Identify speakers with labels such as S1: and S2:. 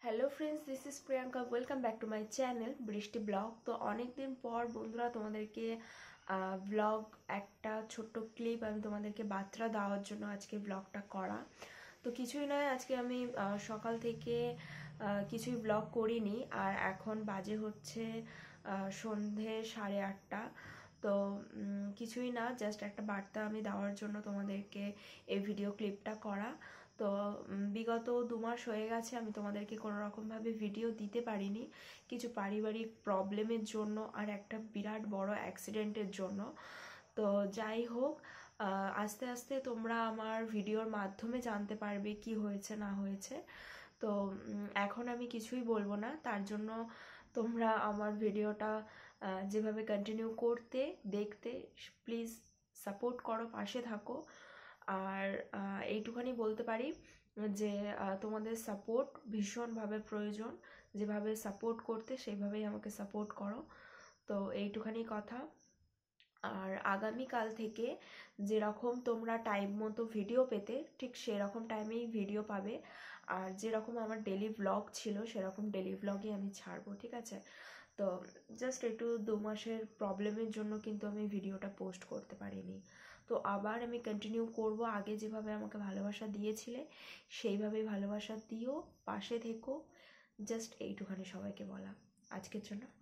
S1: Hello friends, this is Priyanka. Welcome back to my channel Brishti blog. তো অনেক দিন পর বন্ধুরা তোমাদেরকে ব্লগ একটা ছোট্ট ক্লিপ আমি তোমাদেরকে বার্তা দেওয়ার জন্য আজকে ব্লগটা করা। তো কিছুই নয়, আজকে আমি সকাল থেকে কিছুই ব্লগ করিনি, আর এখন বাজে হচ্ছে সন্ধে 8:30। তো কিছুই না, জাস্ট একটা বার্তা আমি দেওয়ার জন্য তোমাদেরকে এই ভিডিও ক্লিপটা করা। তো বিগত 2 মাস হয়ে গেছে আমি তোমাদেরকে কোনো রকমভাবে ভিডিও দিতে পারিনি, কিছু পারিবারিক প্রবলেমের জন্য আর একটা বিরাট বড় অ্যাক্সিডেন্টের জন্য। তো যাই হোক, আস্তে আস্তে তোমরা আমার ভিডিওর মাধ্যমে জানতে পারবে কি হয়েছে না হয়েছে। তো এখন আমি কিছুই বলবো না, তার জন্য তোমরা আমার ভিডিওটা যেভাবে কন্টিনিউ করতে দেখতে প্লিজ সাপোর্ট করো, পাশে থাকো। আর এইটুখানি বলতে পারি যে তোমাদের সাপোর্ট ভীষণভাবে প্রয়োজন, যেভাবে সাপোর্ট করতে সেইভাবেই আমাকে সাপোর্ট করো। তো এইটুখানি কথা। আর আগামীকাল থেকে যেরকম তোমরা টাইম মতো ভিডিও পেতে, ঠিক সেরকম টাইমেই ভিডিও পাবে। আর যেরকম আমার ডেলি ব্লগ ছিল সেরকম ডেলি ব্লগই আমি ছাড়বো, ঠিক আছে? তো জাস্ট একটু 2 মাসের প্রবলেমের জন্য কিন্তু আমি ভিডিওটা পোস্ট করতে পারিনি। তো আবার আমি কন্টিনিউ করব, আগে যেভাবে আমাকে ভালোবাসা দিয়েছিলে সেইভাবেই ভালোবাসা দিও, পাশে থেকো। জাস্ট এইটুখানি সবাইকে বলা। আজকের জন্য